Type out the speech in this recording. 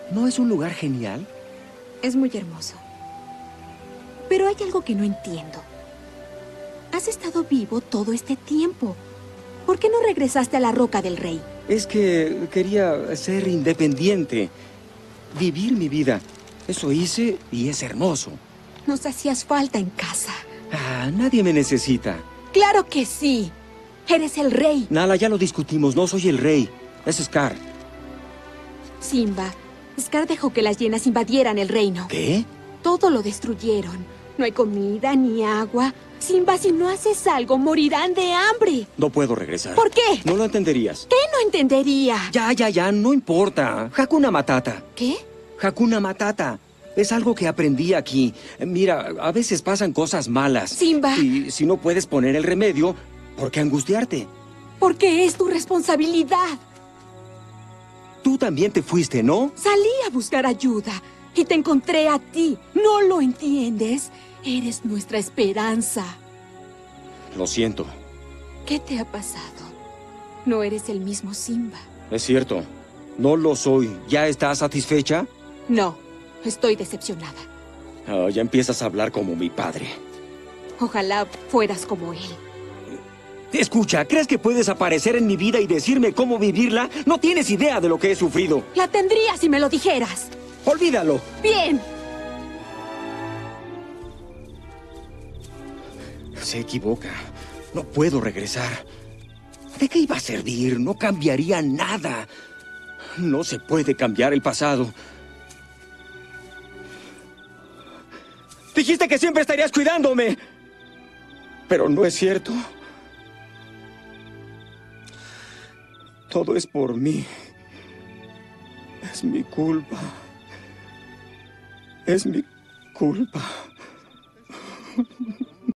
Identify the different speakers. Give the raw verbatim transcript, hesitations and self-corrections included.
Speaker 1: ¿No es un lugar genial?
Speaker 2: Es muy hermoso. Pero hay algo que no entiendo. Has estado vivo todo este tiempo. ¿Por qué no regresaste a la Roca del Rey?
Speaker 1: Es que quería ser independiente. Vivir mi vida. Eso hice y es hermoso.
Speaker 2: Nos hacías falta en casa.
Speaker 1: Ah, nadie me necesita.
Speaker 2: ¡Claro que sí! Eres el rey.
Speaker 1: Nala, ya lo discutimos. No soy el rey. Es Scar.
Speaker 2: Simba, Scar dejó que las hienas invadieran el reino.
Speaker 1: ¿Qué?
Speaker 2: Todo lo destruyeron. No hay comida ni agua. Simba, si no haces algo, morirán de hambre.
Speaker 1: No puedo regresar.
Speaker 2: ¿Por qué?
Speaker 1: No lo entenderías.
Speaker 2: ¿Qué no entendería?
Speaker 1: Ya, ya, ya. No importa. Hakuna Matata.
Speaker 2: ¿Qué?
Speaker 1: Hakuna Matata. Es algo que aprendí aquí. Mira, a veces pasan cosas malas.
Speaker 2: Simba.
Speaker 1: Y si no puedes poner el remedio, ¿por qué angustiarte?
Speaker 2: Porque es tu responsabilidad.
Speaker 1: Tú también te fuiste, ¿no?
Speaker 2: Salí a buscar ayuda y te encontré a ti. ¿No lo entiendes? Eres nuestra esperanza.
Speaker 1: Lo siento.
Speaker 2: ¿Qué te ha pasado? No eres el mismo Simba.
Speaker 1: Es cierto. No lo soy. ¿Ya estás satisfecha?
Speaker 2: No, estoy decepcionada.
Speaker 1: Oh, ya empiezas a hablar como mi padre.
Speaker 2: Ojalá fueras como él.
Speaker 1: Escucha, ¿crees que puedes aparecer en mi vida y decirme cómo vivirla? No tienes idea de lo que he sufrido.
Speaker 2: La tendría si me lo dijeras.
Speaker 1: Olvídalo.
Speaker 2: Bien.
Speaker 1: Se equivoca. No puedo regresar. ¿De qué iba a servir? No cambiaría nada. No se puede cambiar el pasado. Dijiste que siempre estarías cuidándome. Pero no es cierto. Todo es por mí. Es mi culpa. Es mi culpa.